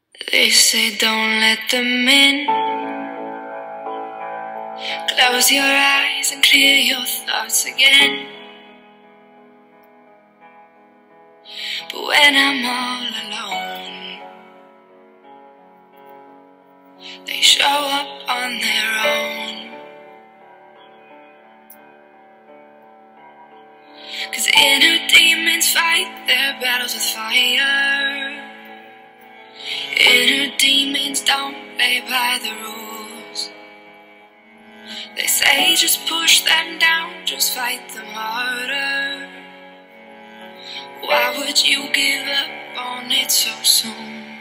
They say don't let them in. Close your eyes and clear your thoughts again. But when I'm all alone, they show up on their own. 'Cause inner demons fight their battles with fire. Inner demons don't play by the rules. They say just push them down, just fight them harder. Why would you give up on it so soon?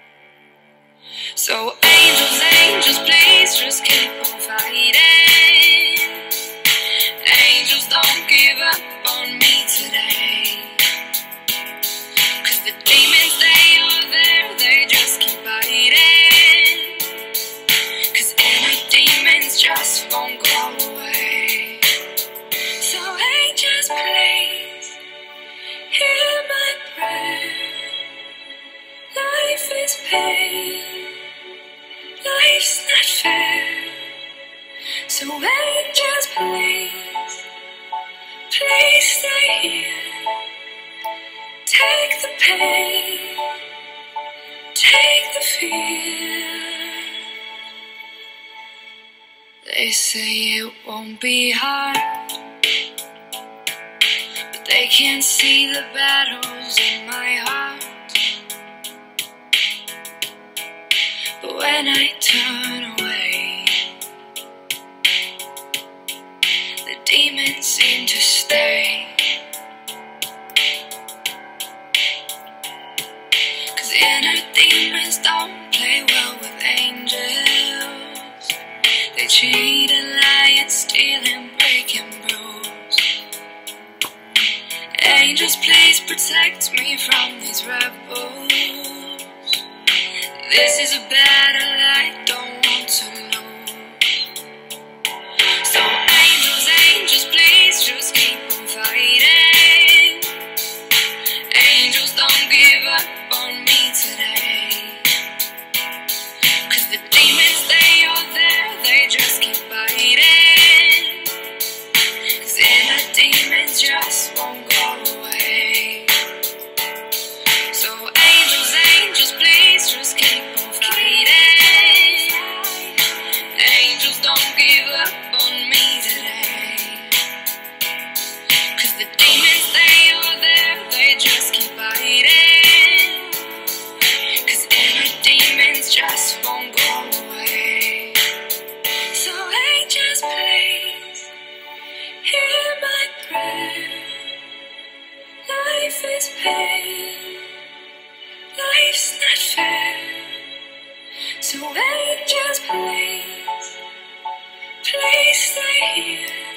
So angels, angels, please just keep on fighting. Angels, don't give up on me today. 'Cause the demons, they are there, they just keep fighting. 'Cause inner demons just won't go away. So angels, please hear my prayer. Life is pain, life's not fair. So angels, please, please stay here. Take the pain, take the fear. They say it won't be hard, but they can't see the battles in my heart. But when I turn away, the demons seem to stay. 'Cause inner demons don't play well with angels. They cheat and lie and steal and break and bruise. Angels, please protect me from these rebels. This is a battle I don't want to lose. So angels, angels, please just keep on fighting. Angels, don't give up on me today. 'Cause the demons, they are there, they just keep fighting. 'Cause inner demons just won't go away. So angels, angels, please just keep on fighting. Angels, don't give up on me today. 'Cause the demons, they are there, they just keep fighting. 'Cause inner demons just won't go away. So angels, please hear my prayer. Life is pain, life's not fair. So angels, please, please stay here.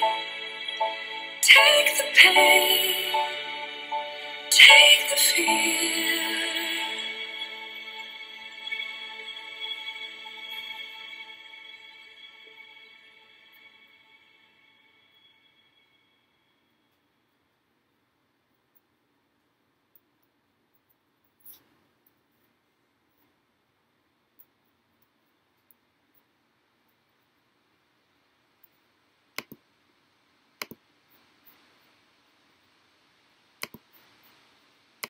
Take the pain, take the fear.